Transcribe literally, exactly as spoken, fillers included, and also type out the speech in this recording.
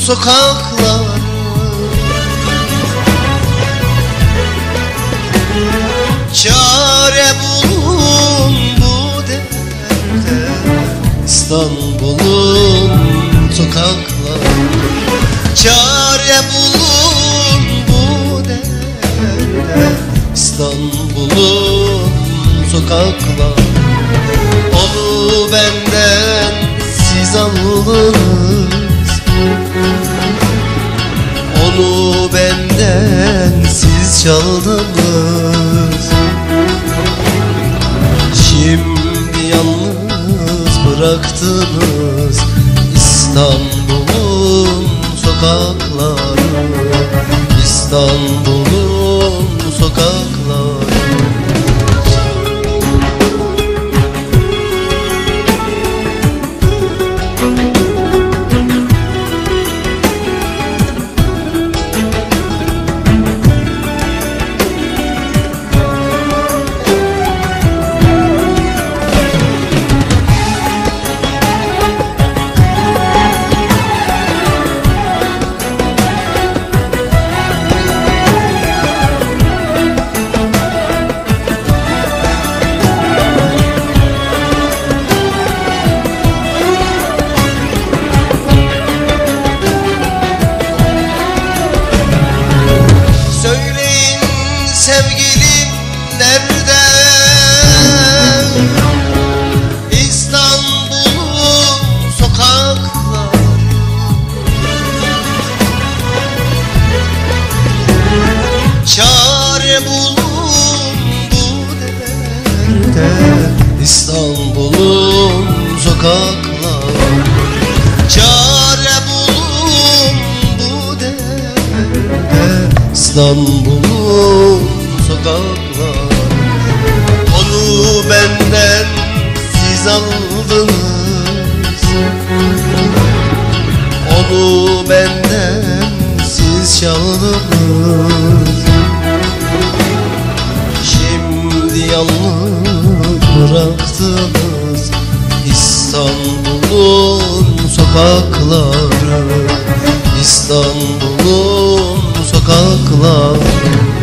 sokakları. Çare bulun bu derde, İstanbul'un sokakları. Çare bulun bu derde, İstanbul'un sokakları. Onu benden siz aldınız, onu benden siz çaldınız. Şimdi yalnız bıraktınız İstanbul'un sokakları, İstanbul'un sokakları. Sevgilim nerede? İstanbul'un sokakları. Çare bulun bu derde, İstanbul'un sokakları. Çare bulun bu derde, İstanbul'un sokaklar. Onu benden siz aldınız, onu benden siz çaldınız. Şimdi yalnız bıraktınız İstanbul'un sokakları, İstanbul'un sokakları.